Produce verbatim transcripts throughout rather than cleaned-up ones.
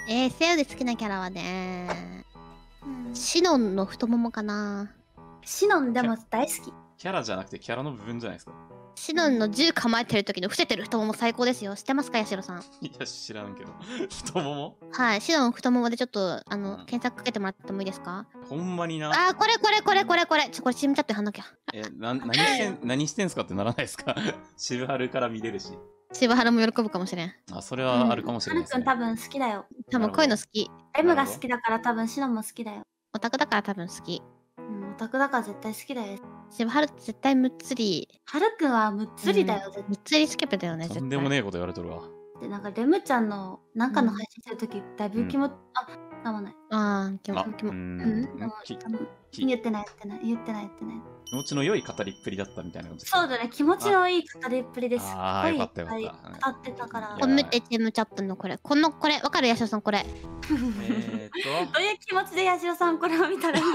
えー、セオで好きなキャラはね、 うん、 シノンの太ももかな。 シノンでも大好き。 キャラじゃなくてキャラの部分じゃないですか。 シノンの銃構えてる時の伏せてる太もも最高ですよ。知ってますか、ヤシロさん。 いや、知らんけど。太ももはい、シノン太ももでちょっと、あの、 うん検索かけてもらってもいいですか？ ほんまにな。 あー、これこれこれこれこれ。ちょ、これチームチャットに貼んなきゃ。 え、な、何してん、何してんすかってならないですか？渋春から見れるし。 渋原も喜ぶかもしれん。 あ、それはあるかもしれないですね。 はるくん多分好きだよ。 多分こういうの好き。 レムが好きだから多分シノンも好きだよ。 オタクだから多分好き。 うん、オタクだから絶対好きだよ。 渋原って絶対むっつり。 はるくんはむっつりだよ、絶対。 むっつりスケベだよね、絶対。 とんでもねえこと言われとるわ。 で、なんかレムちゃんのなんかの配信してるとき、だいぶ気も、あ、なんもない。 あー、気あ持ち気持ち。 うんうん、あのきあのき言ってない言ってない言ってない言ってない。 気持ちの良い語りっぷりだったみたいな感じ。 そうだね、気持ちのいい語りっぷりです。 ああ、よかったよかいっっぱい語ってたから。 いやこめてチームチャットのこれ。このこれ、わかるヤシロさんこれ。 た。えーっと。 どういう気持ちで八代さんこれを見たらいいの？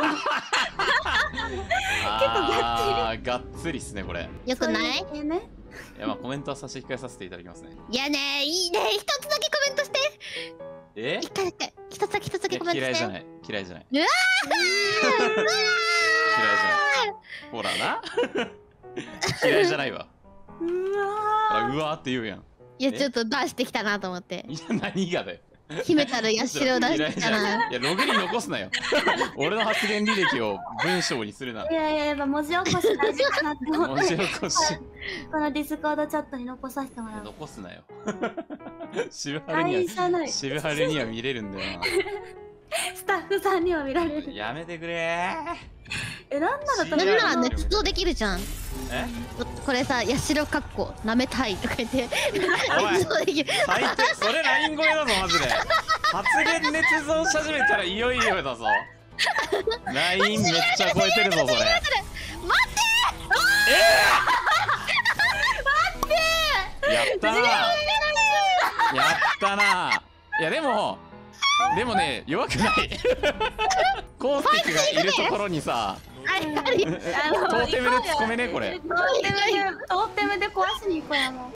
あー、がっつりっすね、これ。 よくない？ そういうね。 いや、まあ、コメントは差し控えさせていただきますね。 いやね、いいね。一つだけコメントして。 え一回だけ。一つだけ一つだけコメントして。 嫌いじゃない。嫌いじゃない。 うわ嫌いじゃない。ほらな。嫌いじゃないわ。 うほら、 わうわーって言うやん。 いや、ちょっと出してきたなと思って。 いや、何がだよ。 秘めたるヤシロを出してきたな。 いや、ログに残すなよ。俺の発言履歴を文章にするな。 いやいや、やっぱ文字起こし大事かなって思文字って。 起こし。 このディスコードチャットに残させてもらう。 残すなよ。渋春には、 大事じゃない。 渋春には見れるんだよスタッフさんには見られな。 る。 やめてくれえ、なんならー。 なん多分なら熱造できるじゃん。 えこれさ、ヤシロかっこ、舐めたいとか言って。 お前熱造できる。 最低、それライン超えだぞ、マジで。発言捏造し始めたらいよいよだぞ。ラインめっちゃ超えてるぞ、それ。 待ってやったな。やったな。いや、でも、でもね、弱くない。コースティックがいるところにさ、 あれあれトーテムで突っ込めね、これ。 トーテムで、トーテムで壊しに行こうやもう。